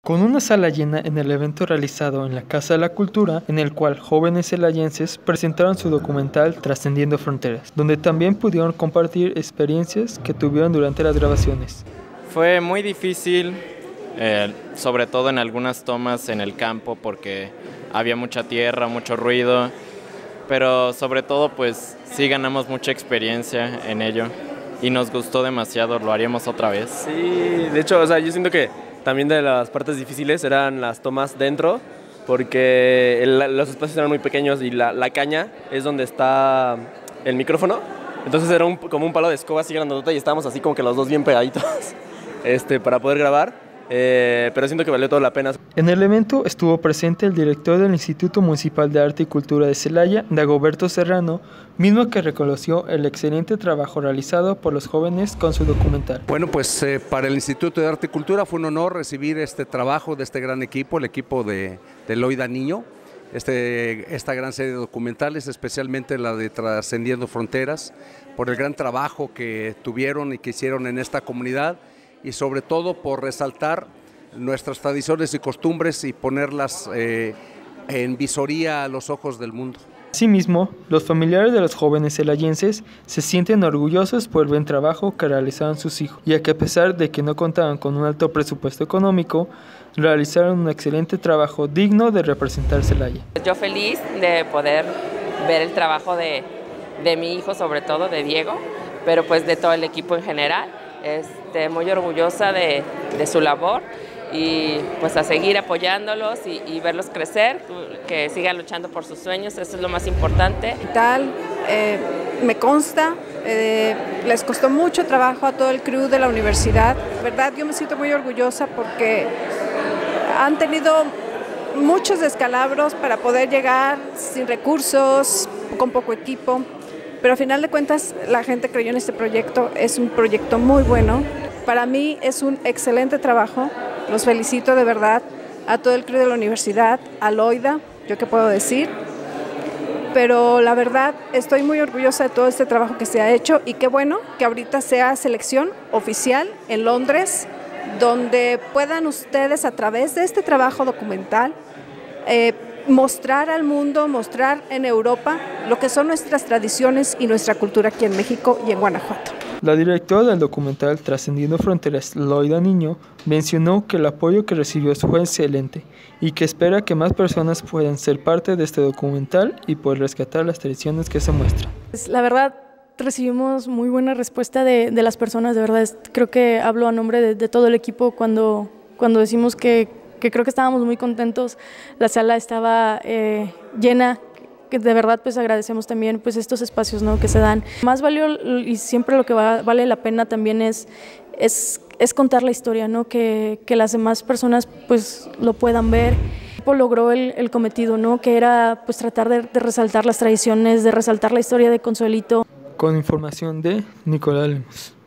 Con una sala llena en el evento realizado en la Casa de la Cultura, en el cual jóvenes celayenses presentaron su documental Trascendiendo Fronteras, donde también pudieron compartir experiencias que tuvieron durante las grabaciones. Fue muy difícil, sobre todo en algunas tomas en el campo, porque había mucha tierra, mucho ruido, pero sobre todo pues sí ganamos mucha experiencia en ello y nos gustó demasiado, lo haríamos otra vez. Sí, de hecho, yo siento que también de las partes difíciles eran las tomas dentro, porque los espacios eran muy pequeños y la caña es donde está el micrófono. Entonces era como un palo de escoba así grandotota y estábamos así como que los dos bien pegaditos para poder grabar. Pero siento que valió toda la pena. En el evento estuvo presente el director del Instituto Municipal de Arte y Cultura de Celaya, Dagoberto Serrano, mismo que reconoció el excelente trabajo realizado por los jóvenes con su documental. Bueno, pues para el Instituto de Arte y Cultura fue un honor recibir este trabajo de este gran equipo, el equipo de Loida Niño, esta gran serie de documentales, especialmente la de Trascendiendo Fronteras, por el gran trabajo que tuvieron y que hicieron en esta comunidad, y sobre todo por resaltar nuestras tradiciones y costumbres y ponerlas en visoría a los ojos del mundo. Asimismo, los familiares de los jóvenes celayenses se sienten orgullosos por el buen trabajo que realizaron sus hijos, ya que a pesar de que no contaban con un alto presupuesto económico, realizaron un excelente trabajo digno de representar Celaya. Yo feliz de poder ver el trabajo de mi hijo, sobre todo de Diego, pero pues de todo el equipo en general. Muy orgullosa de su labor y pues a seguir apoyándolos y verlos crecer, que sigan luchando por sus sueños, eso es lo más importante. Me consta, les costó mucho trabajo a todo el crew de la universidad. De verdad, yo me siento muy orgullosa porque han tenido muchos descalabros para poder llegar sin recursos, con poco equipo. Pero a final de cuentas la gente creyó en este proyecto, es un proyecto muy bueno. Para mí es un excelente trabajo, los felicito de verdad a todo el crew de la universidad, a Loida, yo qué puedo decir. Pero la verdad estoy muy orgullosa de todo este trabajo que se ha hecho y qué bueno que ahorita sea selección oficial en Londres, donde puedan ustedes a través de este trabajo documental mostrar al mundo, mostrar en Europa lo que son nuestras tradiciones y nuestra cultura aquí en México y en Guanajuato. La directora del documental Trascendiendo Fronteras, Loida Niño, mencionó que el apoyo que recibió fue excelente y que espera que más personas puedan ser parte de este documental y poder rescatar las tradiciones que se muestran. La verdad, recibimos muy buena respuesta de las personas, de verdad, creo que hablo a nombre de todo el equipo cuando decimos que creo que estábamos muy contentos, la sala estaba llena, que de verdad pues agradecemos también pues estos espacios, ¿no?, que se dan. Más valió y siempre lo que vale la pena también es contar la historia, ¿no?, que las demás personas pues lo puedan ver. Logró el cometido, ¿no?, que era pues tratar de resaltar las tradiciones, de resaltar la historia de Consuelito. Con información de Nicolás Lemos.